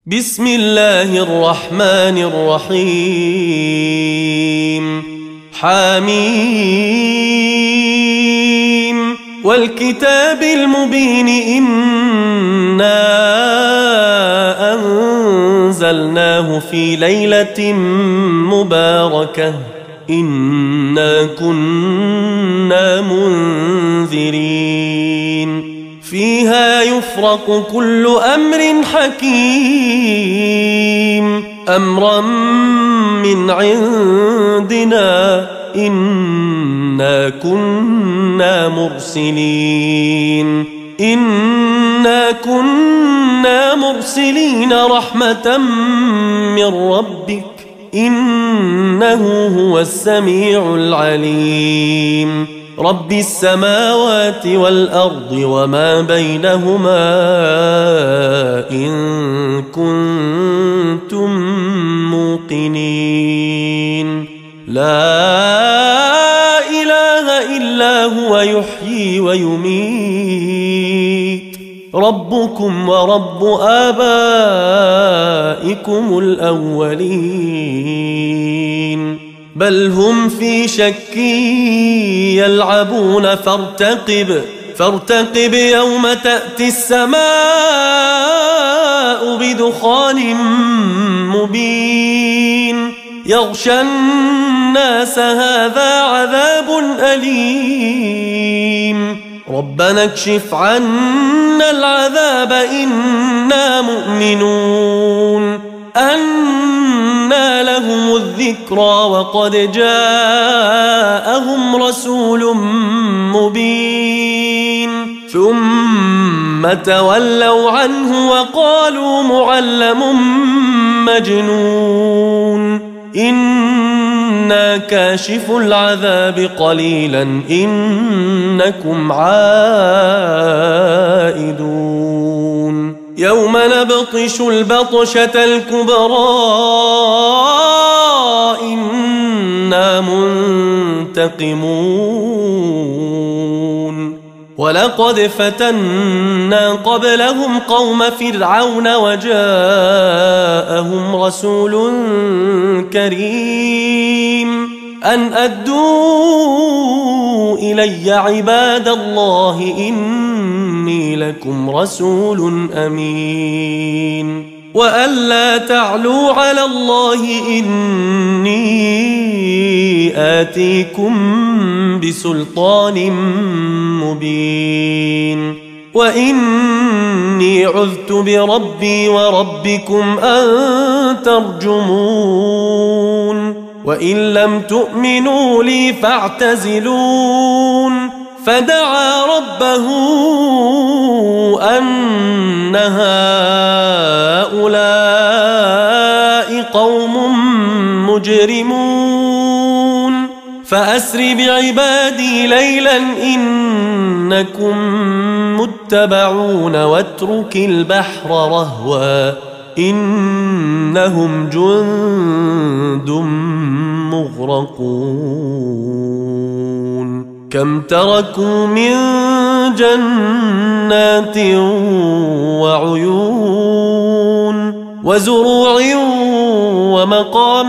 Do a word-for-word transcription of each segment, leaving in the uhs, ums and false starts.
بسم الله الرحمن الرحيم حميم والكتاب المبين إنا أنزلناه في ليلة مباركة إنا كنا منذرين فيها يفرق كل أمر حكيم أمرا من عندنا إنا كنا مرسلين إنا كنا مرسلين رحمة من ربك إنه هو السميع العليم رب السماوات والأرض وما بينهما إن كنتم موقنين لا إله إلا هو يحيي ويميت ربكم ورب آبائكم الأولين بل هم في شك يلعبون فارتقب فارتقب يوم تأتي السماء بدخان مبين يغشى الناس هذا عذاب أليم ربنا اكشف عنا العذاب إنا مؤمنون أنى لهم الذكرى وقد جاءهم رسول مبين ثم تولوا عنه وقالوا معلم مجنون إنا كاشف العذاب قليلا إنكم عائدون يوم نبطش البطشة الكبرى إنا منتقمون ولقد فتنا قبلهم قوم فرعون وجاءهم رسول كريم أن أدوا إلي عباد الله إني لكم رسول أمين وأن لا تعلوا على الله إني آتيكم بسلطان مبين وإني عذت بربي وربكم أن ترجمون وإن لم تؤمنوا لي فاعتزلون فدعا ربه أن هؤلاء قوم مجرمون فأسر بعبادي ليلا إنكم متبعون واترك البحر رهوا إنهم جند مغرقون كم تركوا من جنات وعيون وزروع ومقام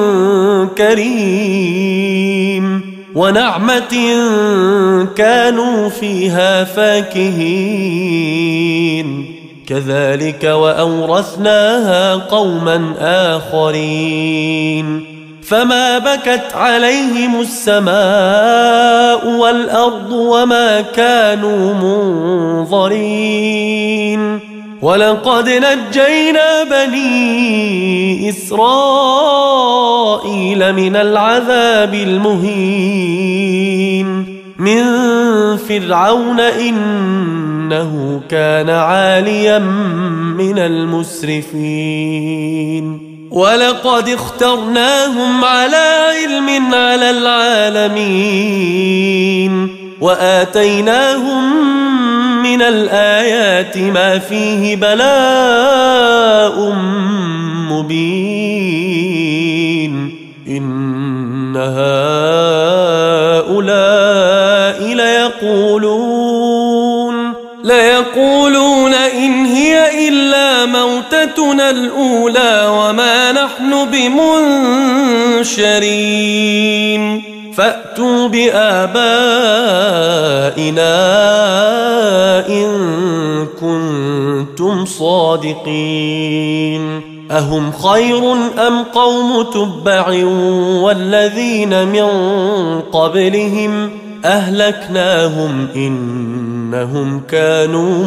كريم ونعمة كانوا فيها فاكهين كذلك وأورثناها قوما آخرين فما بكت عليهم السماء والأرض وما كانوا منظرين ولقد نجينا بني إسرائيل من العذاب المهين من فرعون إنه كان عاليا من المسرفين ولقد اخترناهم على علم على العالمين وآتيناهم من الآيات ما فيه بلاء مبين إن هؤلاء ليقولون ليقولون إن هي إلا موتتنا خلقنا الأولى وما نحن بمنشرين فأتوا بآبائنا إن كنتم صادقين أهم خير أم قوم تبع والذين من قبلهم أهلكناهم إنهم كانوا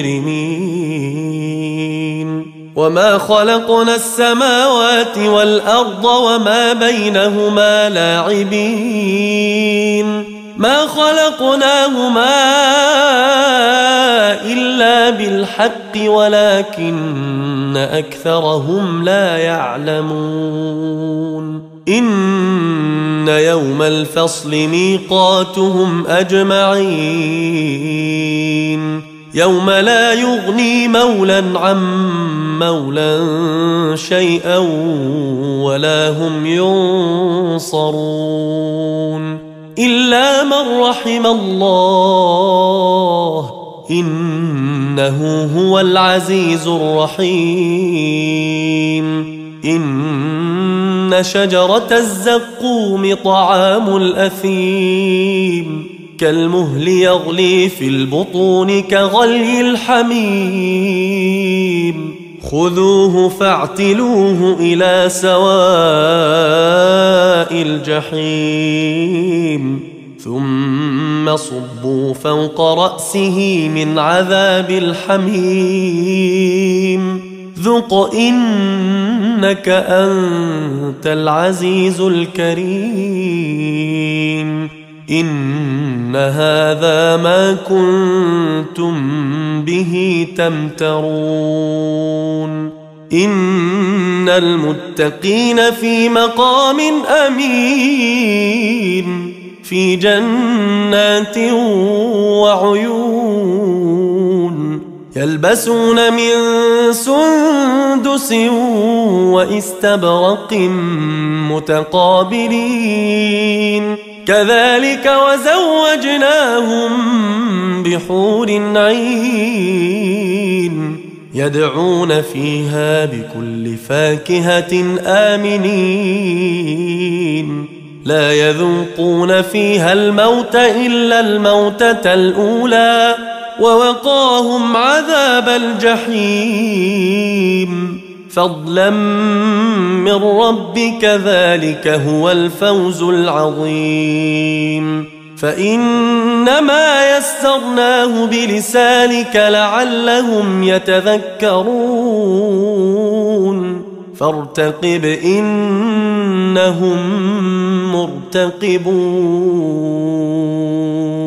مجرمين وما خلقنا السماوات والأرض وما بينهما لاعبين ما خلقناهما إلا بالحق ولكن أكثرهم لا يعلمون إن يوم الفصل ميقاتهم أجمعين يوم لا يغني مولى عن مولى شيئا ولا هم ينصرون إلا من رحم الله إنه هو العزيز الرحيم إن شجرة الزقوم طعام الأثيم كالمهل يغلي في البطون كغلي الحميم خذوه فاعتلوه إلى سواء الجحيم ثم صبوا فوق رأسه من عذاب الحميم ذق إنك أنت العزيز الكريم إن هذا ما كنتم به تمترون إن المتقين في مقام أمين في جنات وعيون يلبسون من سندس وإستبرق متقابلين كذلك وزوجناهم بحور عين يدعون فيها بكل فاكهة آمنين لا يذوقون فيها الموت إلا الموتة الأولى ووقاهم عذاب الجحيم فضلا من ربك ذلك هو الفوز العظيم فإنما يسرناه بلسانك لعلهم يتذكرون فارتقب إنهم مرتقبون